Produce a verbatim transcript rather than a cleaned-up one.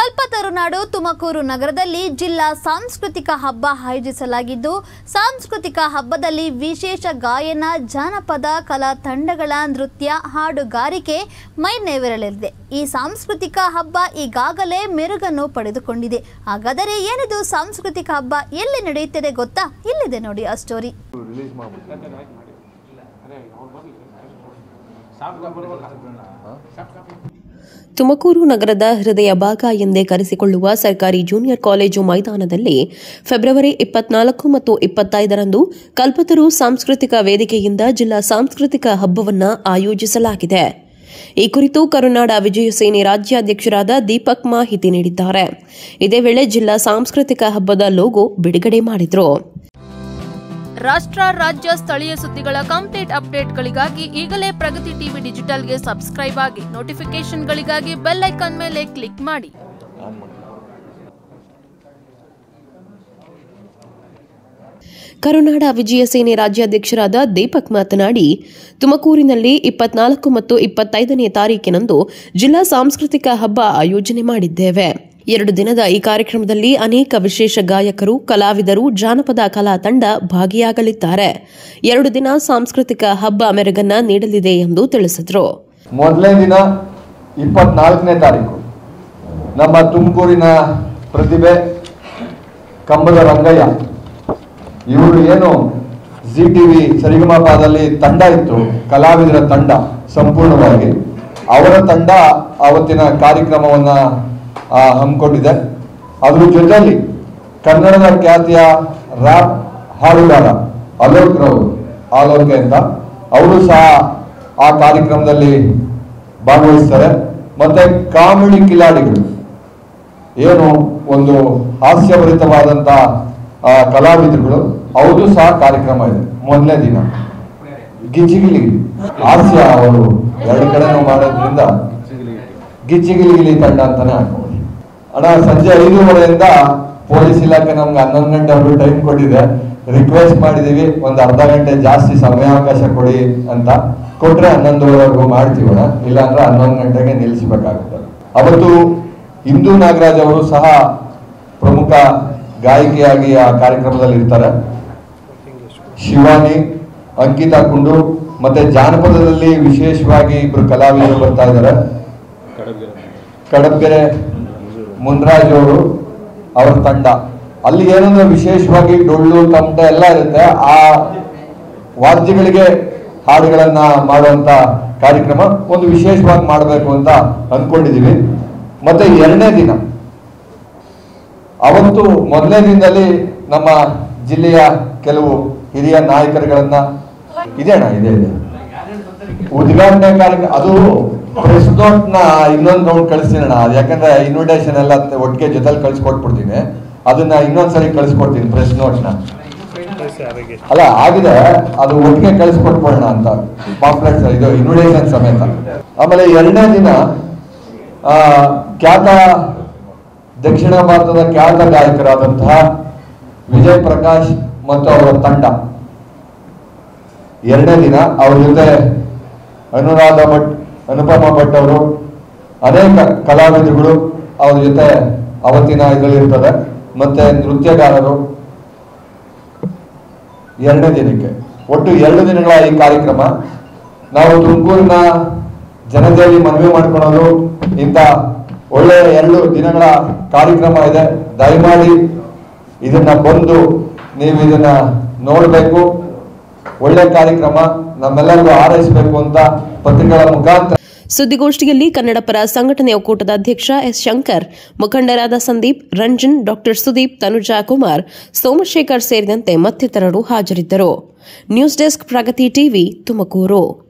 ಕಲ್ಪತರುನಾಡು ತುಮಕೂರು ನಗರದಲ್ಲಿ ಜಿಲ್ಲಾ ಸಾಂಸ್ಕೃತಿಕ ಹಬ್ಬ ಆಯೋಜಿಸಲಾಗಿದ್ದು, ಸಾಂಸ್ಕೃತಿಕ ಹಬ್ಬದಲ್ಲಿ ವಿಶೇಷ ಗಾಯನ, ಜಾನಪದ ಕಲಾ ತಂಡಗಳ ನೃತ್ಯ, ಹಾಡುಗಾರಿಕೆ ಮೈನೆವರಲಿದೆ. ಈ ಸಾಂಸ್ಕೃತಿಕ ಹಬ್ಬ ಈಗಾಗಲೇ ಮೆರುಗನ್ನು ಪಡೆದುಕೊಂಡಿದೆ. ಹಾಗಾದರೆ ಏನಿದು ಸಾಂಸ್ಕೃತಿಕ ಹಬ್ಬ, ಎಲ್ಲಿ ನಡೆಯುತ್ತಿದೆ ಗೊತ್ತಾ? ಇಲ್ಲಿದೆ ನೋಡಿ ಆ ಸ್ಟೋರಿ. ತುಮಕೂರು ನಗರದ ಹೃದಯ ಭಾಗ ಎಂದೇ ಕರೆಸಿಕೊಳ್ಳುವ ಸರ್ಕಾರಿ ಜೂನಿಯರ್ ಕಾಲೇಜು ಮೈದಾನದಲ್ಲಿ ಫೆಬ್ರವರಿ ಇಪ್ಪತ್ನಾಲ್ಕು ಮತ್ತು ಇಪ್ಪತ್ತೈದರಂದು ಕಲ್ಪತರು ಸಾಂಸ್ಕೃತಿಕ ವೇದಿಕೆಯಿಂದ ಜಿಲ್ಲಾ ಸಾಂಸ್ಕೃತಿಕ ಹಬ್ಬವನ್ನು ಆಯೋಜಿಸಲಾಗಿದೆ. ಈ ಕುರಿತು ಕರುನಾಡ ವಿಜಯ ಸೇನೆ ರಾಜ್ಯಾಧ್ಯಕ್ಷರಾದ ದೀಪಕ್ ಮಾಹಿತಿ ನೀಡಿದ್ದಾರೆ. ಇದೇ ವೇಳೆ ಜಿಲ್ಲಾ ಸಾಂಸ್ಕೃತಿಕ ಹಬ್ಬದ ಲೋಗೋ ಬಿಡುಗಡೆ ಮಾಡಿದರು. ರಾಷ್ಟ್ರ, ರಾಜ್ಯ, ಸ್ಥಳೀಯ ಸುದ್ದಿಗಳ ಕಂಪ್ಲೀಟ್ ಅಪ್ಡೇಟ್ಗಳಿಗಾಗಿ ಈಗಲೇ ಪ್ರಗತಿ ಟಿವಿ ಡಿಜಿಟಲ್ಗೆ ಸಬ್ಸ್ಕ್ರೈಬ್ ಆಗಿ, ನೋಟಿಫಿಕೇಶನ್ಗಳಿಗಾಗಿ ಬೆಲ್ ಐಕಾನ್ ಮೇಲೆ ಕ್ಲಿಕ್ ಮಾಡಿ. ಕರುನಾಡ ವಿಜಯ ಸೇನೆ ರಾಜ್ಯಾಧ್ಯಕ್ಷರಾದ ದೀಪಕ್ ಮಾತನಾಡಿ, ತುಮಕೂರಿನಲ್ಲಿ ಇಪ್ಪತ್ನಾಲ್ಕು ಮತ್ತು ಇಪ್ಪತ್ತೈದನೇ ತಾರೀಕಿನಂದು ಜಿಲ್ಲಾ ಸಾಂಸ್ಕೃತಿಕ ಹಬ್ಬ ಆಯೋಜನೆ ಮಾಡಿದ್ದೇವೆ. ಎರಡು ದಿನದ ಈ ಕಾರ್ಯಕ್ರಮದಲ್ಲಿ ಅನೇಕ ವಿಶೇಷ ಗಾಯಕರು, ಕಲಾವಿದರು, ಜಾನಪದ ಕಲಾ ತಂಡ ಭಾಗಿಯಾಗಲಿದ್ದಾರೆ. ಎರಡು ದಿನ ಸಾಂಸ್ಕೃತಿಕ ಹಬ್ಬ ಮೆರುಗನ್ನ ನೀಡಲಿದೆ ಎಂದು ತಿಳಿಸಿದರು. ಮೊದಲನೇ ದಿನ ಇಪ್ಪತ್ನಾಲ್ಕನೇ ತಾರೀಕು ನಮ್ಮ ತುಮಕೂರಿನ ಪ್ರತಿಭೆ ಕಂಬದ ರಂಗಯ್ಯ ಇವರು ಏನು ಜಿ ಟಿವಿ ಸರಿಗಮಪದಲ್ಲಿ ತಂಡ ಇತ್ತು, ಕಲಾವಿದರ ತಂಡ ಸಂಪೂರ್ಣವಾಗಿ ಅವರ ತಂಡ ಅವತ್ತಿನ ಕಾರ್ಯಕ್ರಮವನ್ನ ಹಮ್ಮಿಕೊಂಡಿದೆ. ಅದ್ರ ಜೊತೆಯಲ್ಲಿ ಕನ್ನಡದ ಖ್ಯಾತಿಯ ರ್ಯಾಪ್ ಹಾಡುಗಾರ ಅಲೋಕ್ ರಾವ್ ಆಲೋಕೆ ಅಂತ ಅವರು ಸಹ ಆ ಕಾರ್ಯಕ್ರಮದಲ್ಲಿ ಭಾಗವಹಿಸ್ತಾರೆ. ಮತ್ತೆ ಕಾಮಿಡಿ ಕಿಲಾಡಿಗಳು ಏನು ಒಂದು ಹಾಸ್ಯಭರಿತವಾದಂತ ಕಲಾವಿದರುಗಳು ಅವರು ಸಹ ಕಾರ್ಯಕ್ರಮ ಇದೆ. ಮೊದಲನೇ ದಿನ ಗಿಜಿಗಿಲಿ ಹಾಸ್ಯ ಅವರು ಎರಡು ಕಡೆನೂ ಮಾಡೋದ್ರಿಂದ ಗಿಜಿಗಿಲಿಗಿಲಿ ತಂಡ ಅಂತಾನೆ ಹಾಕೋದು. ಅಣ್ಣ ಸಂಜೆ ಐದೂವರೆಯಿಂದ ಪೊಲೀಸ್ ಇಲಾಖೆ ನಮ್ಗೆ ಹನ್ನೊಂದು ಗಂಟೆ ಅವರು ಟೈಮ್ ಕೊಟ್ಟಿದೆ. ರಿಕ್ವೆಸ್ಟ್ ಮಾಡಿದೀವಿ ಒಂದು ಅರ್ಧ ಗಂಟೆ ಜಾಸ್ತಿ ಸಮಯಾವಕಾಶ ಕೊಡಿ ಅಂತ. ಕೊಟ್ರೆ ಹನ್ನೊಂದುವರೆವರೆಗೂ ಮಾಡ್ತೀವಣ್ಣ, ಇಲ್ಲಾಂದ್ರೆ ಹನ್ನೊಂದು ಗಂಟೆಗೆ ನಿಲ್ಲಿಸಬೇಕಾಗುತ್ತೆ. ಅವತ್ತು ಇಂದು ನಾಗರಾಜ್ ಅವರು ಸಹ ಪ್ರಮುಖ ಗಾಯಕಿಯಾಗಿ ಆ ಕಾರ್ಯಕ್ರಮದಲ್ಲಿ ಇರ್ತಾರೆ. ಶಿವಾನಿ, ಅಂಕಿತಾ ಕುಂಡು ಮತ್ತೆ ಜಾನಪದದಲ್ಲಿ ವಿಶೇಷವಾಗಿ ಇಬ್ರು ಕಲಾವಿದರು ಬರ್ತಾ ಇದ್ದಾರೆ. ಕಡಬ್ಗೆರೆ ಮುನ್ರಾಜ್ ಅವರು ಅವರ ತಂಡ. ಅಲ್ಲಿ ಏನಂದ್ರೆ ವಿಶೇಷವಾಗಿ ಡೊಳ್ಳು, ತಮಟೆ ಎಲ್ಲ ಇರುತ್ತೆ. ಆ ವಾದ್ಯಗಳಿಗೆ ಹಾಡುಗಳನ್ನ ಮಾಡುವಂತ ಕಾರ್ಯಕ್ರಮ ಒಂದು ವಿಶೇಷವಾಗಿ ಮಾಡಬೇಕು ಅಂತ ಅಂದ್ಕೊಂಡಿದೀವಿ. ಮತ್ತೆ ಎರಡನೇ ದಿನ ಅವತ್ತು ಮೊದಲನೇ ದಿನದಲ್ಲಿ ನಮ್ಮ ಜಿಲ್ಲೆಯ ಕೆಲವು ಹಿರಿಯ ನಾಯಕರುಗಳನ್ನ ಇದೇಣ ಇದೆ ಇದೆ ಉದ್ಘಾಟನೆ ಕಾರ್ಯಕ್ರಮ. ಅದು ಪ್ರೆಸ್ ನೋಟ್ ನ ಇನ್ನೊಂದು ರೌಂಡ್ ಕಳಿಸ್ತೀನಿ ಅಣ್ಣ, ಯಾಕಂದ್ರೆ ಇನ್ವಿಟೇಷನ್ ಎಲ್ಲ ಒಟ್ಟಿಗೆ ಜೊತೆಲಿ ಕಳಿಸ್ಕೊಟ್ಬಿಡ್ತೀನಿ. ಅದನ್ನ ಇನ್ನೊಂದ್ಸರಿ ಕಳಿಸ್ಕೊಡ್ತೀನಿ ಪ್ರೆಸ್ ನೋಟ್ ನ. ಅಲ್ಲ ಆಗಿದೆ, ಅದು ಒಟ್ಟಿಗೆ ಕಳಿಸ್ಕೊಟ್ಬಿಡೋಣ ಅಂತ ಪಾಂಪ್ಲೆಟ್ಸ್ ಇದು ಇನ್ವಿಟೇಷನ್ ಸಮೇತ. ಆಮೇಲೆ ಎರಡನೇ ದಿನ ಆ ಖ್ಯಾತ ದಕ್ಷಿಣ ಭಾರತದ ಖ್ಯಾತ ಗಾಯಕರಾದಂತಹ ವಿಜಯ್ ಪ್ರಕಾಶ್ ಮತ್ತು ಅವರ ತಂಡ ಎರಡನೇ ದಿನ. ಅವ್ರ ಜೊತೆ ಅನುರಾಧ ಭಟ್, ಅನುಪಮ ಭಟ್ ಅವರು, ಅನೇಕ ಕಲಾವಿದರುಗಳು ಅವ್ರ ಜೊತೆ ಅವತ್ತಿನ ಇದರಲ್ಲಿರ್ತದೆ. ಮತ್ತೆ ನೃತ್ಯಗಾರರು ಎರಡನೇ ದಿನಕ್ಕೆ. ಒಟ್ಟು ಎರಡು ದಿನಗಳ ಈ ಕಾರ್ಯಕ್ರಮ. ನಾವು ತುಮಕೂರಿನ ಜನತೆಯಲ್ಲಿ ಮನವಿ ಮಾಡ್ಕೊಳ್ಳೋದು, ಇಂಥ ಒಳ್ಳೆಯ ಎರಡು ದಿನಗಳ ಕಾರ್ಯಕ್ರಮ ಇದೆ. ದಯಮಾಡಿ ಇದನ್ನ ಬಂದು ನೀವು ಇದನ್ನ ನೋಡಬೇಕು. ಒಳ್ಳೆ ಕಾರ್ಯಕ್ರಮ, ನಮ್ಮೆಲ್ಲರಿಗೂ ಹಾರೈಸಬೇಕು ಅಂತ ಪತ್ರಿಕೆಗಳ ಮುಖಾಂತರ. ಸುದ್ದಿಗೋಷ್ಠಿಯಲ್ಲಿ ಕನ್ನಡ ಪರ ಸಂಘಟನೆ ಒಕ್ಕೂಟದ ಅಧ್ಯಕ್ಷ ಎಸ್ ಶಂಕರ್, ಮುಖಂಡರಾದ ಸಂದೀಪ್, ರಂಜನ್, ಡಾಕ್ಟರ್ ಸುದೀಪ್, ತನುಜಾ ಕುಮಾರ್, ಸೋಮಶೇಖರ್ ಸೇರಿದಂತೆ ಮತ್ತಿತರರು ಹಾಜರಿದ್ದರು. News desk, Pragati TV, Tumakuru.